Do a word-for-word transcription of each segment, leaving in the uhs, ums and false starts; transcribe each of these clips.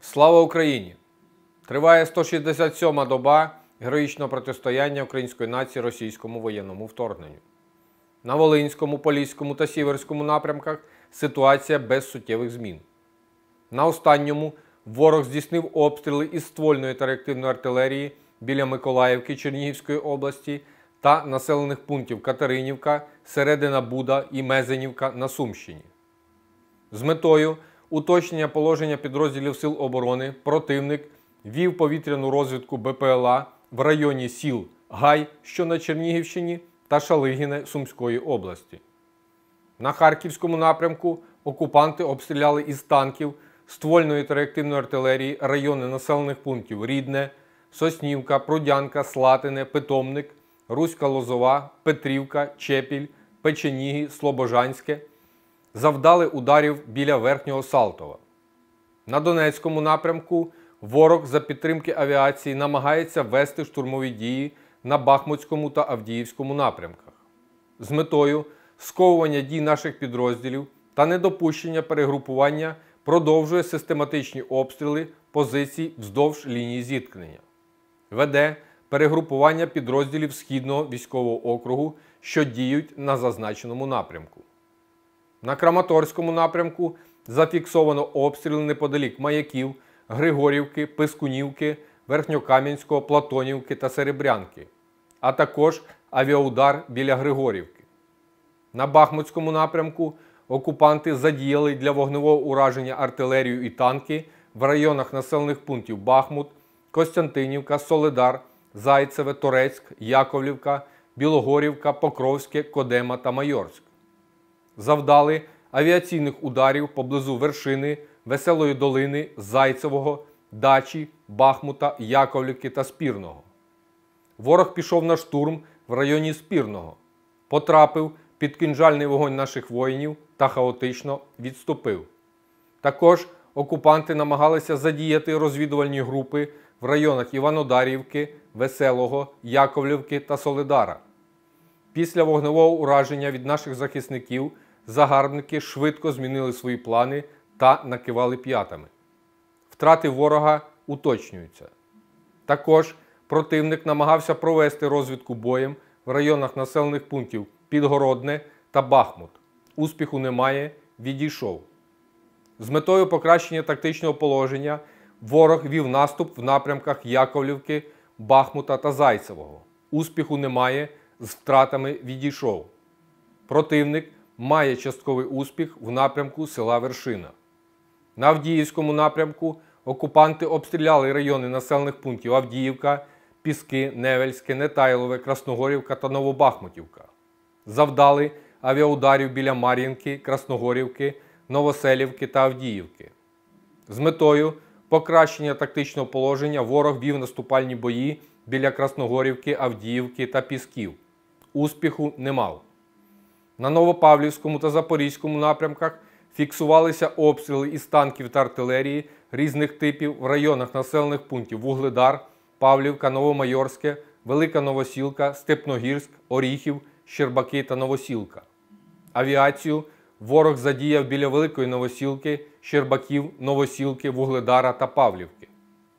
Слава Україні! Триває сто шістдесят сьома доба героїчного протистояння української нації російському воєнному вторгненню. На Волинському, Поліському та Сіверському напрямках ситуація без суттєвих змін. На останньому ворог здійснив обстріли із ствольної та реактивної артилерії біля Миколаївки Чернігівської області та населених пунктів Катеринівка, Середина Буда і Мезенівка на Сумщині. З метою уточнення положення підрозділів Сил оборони противник вів повітряну розвідку Б П Л А в районі сіл Гай, що на Чернігівщині, та Шалигіне Сумської області. На Харківському напрямку окупанти обстріляли із танків, ствольної та реактивної артилерії райони населених пунктів Рідне, Соснівка, Прудянка, Слатине, Питомник, Руська Лозова, Петрівка, Чепіль, Печеніги, Слобожанське. Завдали ударів біля Верхнього Салтова. На Донецькому напрямку ворог за підтримки авіації намагається вести штурмові дії на Бахмутському та Авдіївському напрямках. З метою сковування дій наших підрозділів та недопущення перегрупування продовжує систематичні обстріли позицій вздовж лінії зіткнення. Веде перегрупування підрозділів Східного військового округу, що діють на зазначеному напрямку. На Краматорському напрямку зафіксовано обстріли неподалік Маяків, Григорівки, Пискунівки, Верхньокам'янського, Платонівки та Серебрянки, а також авіаудар біля Григорівки. На Бахмутському напрямку окупанти задіяли для вогневого ураження артилерію і танки в районах населених пунктів Бахмут, Костянтинівка, Солидар, Зайцеве, Торецьк, Яковлівка, Білогорівка, Покровське, Кодема та Майорськ. Завдали авіаційних ударів поблизу Вершини, Веселої Долини, Зайцевого, Дачі, Бахмута, Яковлівки та Спірного. Ворог пішов на штурм в районі Спірного, потрапив під кінжальний вогонь наших воїнів та хаотично відступив. Також окупанти намагалися задіяти розвідувальні групи в районах Іванодарівки, Веселого, Яковлівки та Солидара. Після вогневого ураження від наших захисників загарбники швидко змінили свої плани та накивали п'ятами. Втрати ворога уточнюються. Також противник намагався провести розвідку боєм в районах населених пунктів Підгородне та Бахмут. Успіху немає, відійшов. З метою покращення тактичного положення ворог вів наступ в напрямках Яковлівки, Бахмута та Зайцевого. Успіху немає, з втратами відійшов. Противник має частковий успіх в напрямку села Вершина. На Авдіївському напрямку окупанти обстріляли райони населених пунктів Авдіївка, Піски, Невельське, Нетайлове, Красногорівка та Новобахмутівка. Завдали авіаударів біля Мар'їнки, Красногорівки, Новоселівки та Авдіївки. З метою покращення тактичного положення ворог вів наступальні бої біля Красногорівки, Авдіївки та Пісків. Успіху не мав. На Новопавлівському та Запорізькому напрямках фіксувалися обстріли із танків та артилерії різних типів в районах населених пунктів Вугледар, Павлівка, Новомайорське, Велика Новосілка, Степногірськ, Оріхів, Щербаки та Новосілка. Авіацію ворог задіяв біля Великої Новосілки, Щербаків, Новосілки, Вугледара та Павлівки.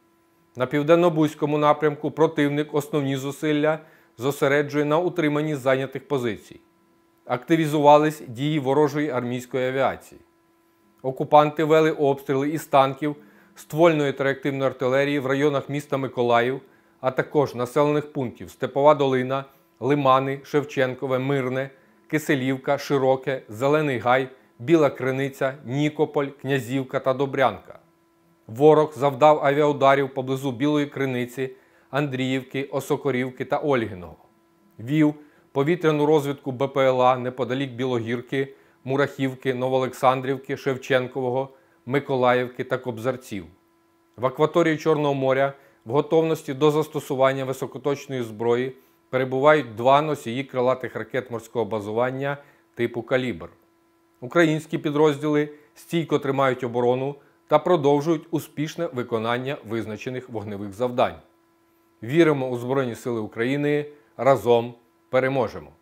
На Південно-Бузькому напрямку противник основні зусилля зосереджує на утриманні зайнятих позицій. Активізувались дії ворожої армійської авіації. Окупанти вели обстріли із танків, ствольної та реактивної артилерії в районах міста Миколаїв, а також населених пунктів Степова Долина, Лимани, Шевченкове, Мирне, Киселівка, Широке, Зелений Гай, Біла Криниця, Нікополь, Князівка та Добрянка. Ворог завдав авіаударів поблизу Білої Криниці, Андріївки, Осокорівки та Ольгиного. Вів повітряну розвідку Б П Л А неподалік Білогірки, Мурахівки, Новоолександрівки, Шевченкового, Миколаївки та Кобзарців. В акваторії Чорного моря в готовності до застосування високоточної зброї перебувають два носії крилатих ракет морського базування типу «Калібр». Українські підрозділи стійко тримають оборону та продовжують успішне виконання визначених вогневих завдань. Віримо у Збройні Сили України. Разом переможемо!